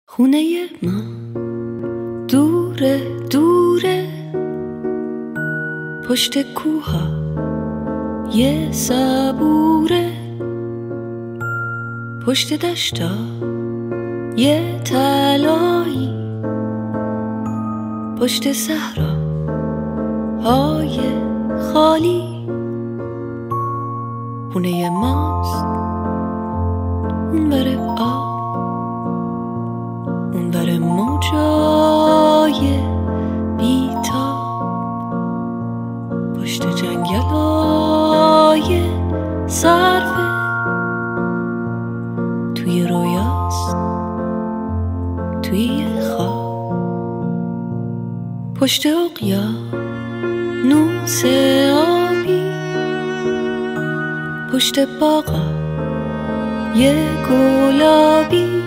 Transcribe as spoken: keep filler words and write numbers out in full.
خونه ما دوره دوره، پشت کوها یه صبوره، پشت دشتا یه تلایی، پشت صحرا های خالی. خونه ماست اونور آب، اونور موجای بیتاب، پشت جنگلای سرفه، توی رویاست توی خواب، پشت اقیانوس آبی، پشت باغا یه گلابی،